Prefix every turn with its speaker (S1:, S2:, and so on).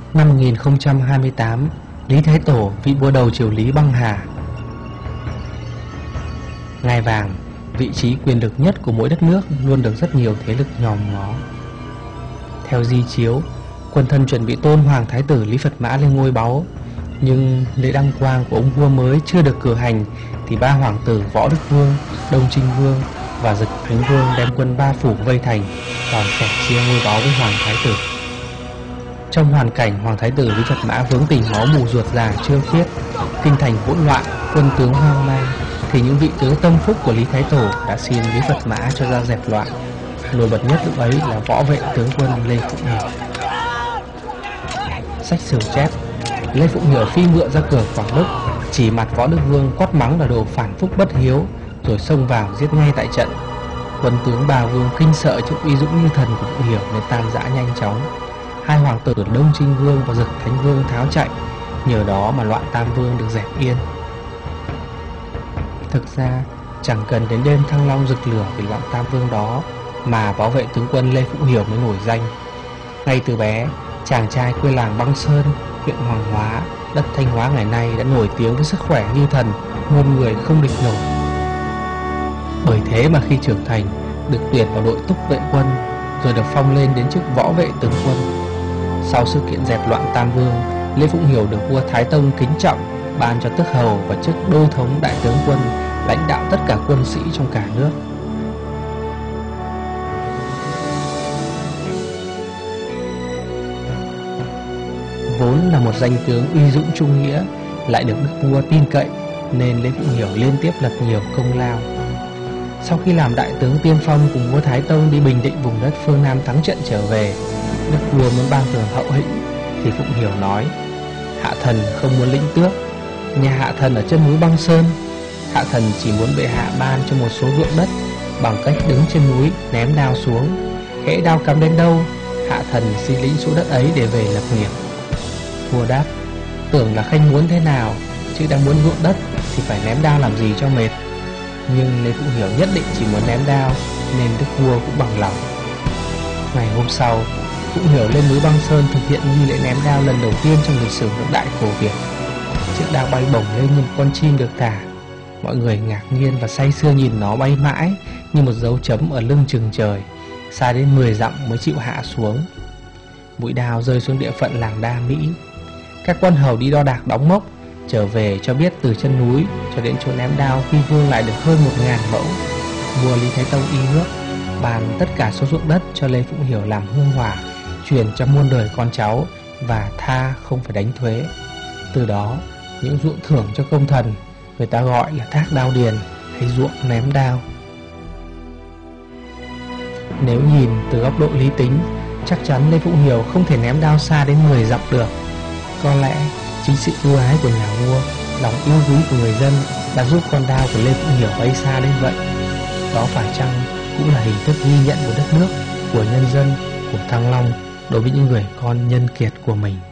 S1: Năm 1028, Lý Thái Tổ, vị vua đầu triều Lý băng hà. Ngai vàng, vị trí quyền lực nhất của mỗi đất nước, luôn được rất nhiều thế lực nhòm ngó. Theo di chiếu, quần thần chuẩn bị tôn hoàng thái tử Lý Phật Mã lên ngôi báu, nhưng lễ đăng quang của ông vua mới chưa được cử hành thì ba hoàng tử Võ Đức Vương, Đông Trinh Vương và Dực Thánh Vương đem quân ba phủ vây thành, đòn kẻ chia ngôi báu với hoàng thái tử. Trong hoàn cảnh hoàng thái tử Lý Phật Mã vướng tình máu mù ruột già chưa khiết, kinh thành hỗn loạn, quân tướng hoang mang, thì những vị tướng tâm phúc của Lý Thái Tổ đã xin Lý Phật Mã cho ra dẹp loạn. Nổi bật nhất lúc ấy là võ vệ tướng quân Lê Phụng Hiểu. Sách sử chép, Lê Phụng Hiểu phi ngựa ra cửa Quảng Đức, chỉ mặt Võ Đức Vương quát mắng là đồ phản phúc bất hiếu, rồi xông vào giết ngay tại trận. Quân tướng Bà Vương kinh sợ trước uy dũng như thần của Phụng Hiểu nên tan rã nhanh chóng. Hai hoàng tử Đông Trinh Vương và Dực Thánh Vương tháo chạy, nhờ đó mà loạn Tam Vương được dẹp yên. Thực ra chẳng cần đến đêm Thăng Long rực lửa vì loạn Tam Vương đó mà võ vệ tướng quân Lê Phụng Hiểu mới nổi danh. Ngay từ bé, chàng trai quê làng Băng Sơn, huyện Hoàng Hóa, đất Thanh Hóa ngày nay đã nổi tiếng với sức khỏe như thần, muôn người không địch nổi. Bởi thế mà khi trưởng thành, được tuyển vào đội túc vệ quân, rồi được phong lên đến chức võ vệ tướng quân. Sau sự kiện dẹp loạn Tam Vương, Lê Phụng Hiểu được vua Thái Tông kính trọng, ban cho tước hầu và chức đô thống đại tướng quân, lãnh đạo tất cả quân sĩ trong cả nước. Vốn là một danh tướng uy dũng trung nghĩa, lại được đức vua tin cậy, nên Lê Phụng Hiểu liên tiếp lập nhiều công lao. Sau khi làm đại tướng tiên phong cùng vua Thái Tông đi bình định vùng đất phương Nam thắng trận trở về, đức vua muốn ban thưởng hậu hĩnh, thì Phụng Hiểu nói: hạ thần không muốn lĩnh tước, nhà hạ thần ở chân núi Băng Sơn, hạ thần chỉ muốn bệ hạ ban cho một số ruộng đất, bằng cách đứng trên núi ném đao xuống, hễ đao cắm đến đâu, hạ thần xin lĩnh số đất ấy để về lập nghiệp. Vua đáp: tưởng là khanh muốn thế nào, chứ đang muốn ruộng đất thì phải ném đao làm gì cho mệt. Nhưng Lê Phụng Hiểu nhất định chỉ muốn ném đao, nên đức vua cũng bằng lòng. Ngày hôm sau, Phụng Hiểu lên núi Băng Sơn thực hiện nghi lễ ném đao lần đầu tiên trong lịch sử nước Đại cổ Việt. Chiếc đao bay bổng lên như một con chim được thả. Mọi người ngạc nhiên và say sưa nhìn nó bay mãi như một dấu chấm ở lưng chừng trời, xa đến 10 dặm mới chịu hạ xuống. Mũi đao rơi xuống địa phận làng Đa Mỹ. Các quan hầu đi đo đạc đóng mốc, trở về cho biết từ chân núi cho đến chỗ ném đao Quy Vương lại được hơn 1000 mẫu. Vua Lý Thái Tông y nước, ban tất cả số ruộng đất cho Lê Phụng Hiểu làm hương hỏa, truyền cho muôn đời con cháu và tha không phải đánh thuế. Từ đó, những ruộng thưởng cho công thần người ta gọi là thác đao điền hay ruộng ném đao. Nếu nhìn từ góc độ lý tính, chắc chắn Lê Phụng Hiểu không thể ném đao xa đến 10 dặm được. Có lẽ chính sự ưu ái của nhà vua, lòng yêu quý của người dân đã giúp con đao của Lê Phụng Hiểu bay xa đến vậy. Đó phải chăng cũng là hình thức ghi nhận của đất nước, của nhân dân, của Thăng Long đối với những người con nhân kiệt của mình.